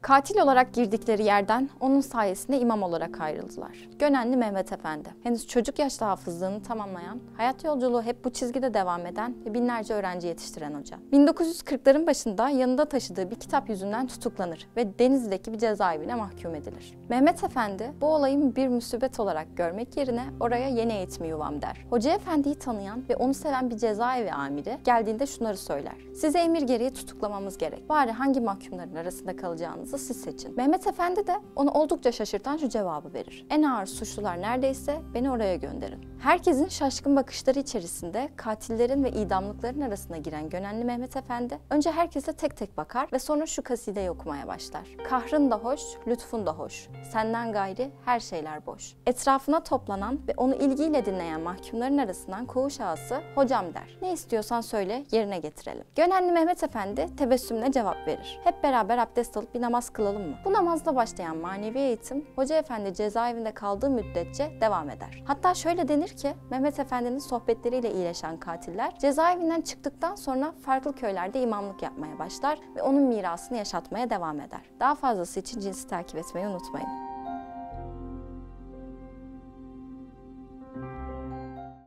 Katil olarak girdikleri yerden onun sayesinde imam olarak ayrıldılar. Gönenli Mehmet Efendi. Henüz çocuk yaşta hafızlığını tamamlayan, hayat yolculuğu hep bu çizgide devam eden ve binlerce öğrenci yetiştiren hoca. 1940'ların başında yanında taşıdığı bir kitap yüzünden tutuklanır ve Denizli'deki bir cezaevine mahkum edilir. Mehmet Efendi bu olayın bir musibet olarak görmek yerine oraya yeni eğitim yuvam der. Hoca Efendi'yi tanıyan ve onu seven bir cezaevi amiri geldiğinde şunları söyler. Size emir gereği tutuklamamız gerek. Bari hangi mahkumların arasında kalacağınızı siz seçin. Mehmet Efendi de onu oldukça şaşırtan şu cevabı verir. En ağır suçlular neredeyse beni oraya gönderin. Herkesin şaşkın bakışları içerisinde katillerin ve idamlıkların arasına giren Gönenli Mehmet Efendi önce herkese tek tek bakar ve sonra şu kasideyi okumaya başlar. Kahrın da hoş, lütfun da hoş. Senden gayri her şeyler boş. Etrafına toplanan ve onu ilgiyle dinleyen mahkumların arasından koğuş ağası hocam der. Ne istiyorsan söyle, yerine getirelim. Gönenli Mehmet Efendi tebessümle cevap verir. Hep beraber abdest alıp bir namaz kılalım mı? Bu namazla başlayan manevi eğitim Hoca Efendi cezaevinde kaldığı müddetçe devam eder. Hatta şöyle denir ki Mehmet Efendi'nin sohbetleriyle iyileşen katiller cezaevinden çıktıktan sonra farklı köylerde imamlık yapmaya başlar ve onun mirasını yaşatmaya devam eder. Daha fazlası için Cins'i takip etmeyi unutmayın.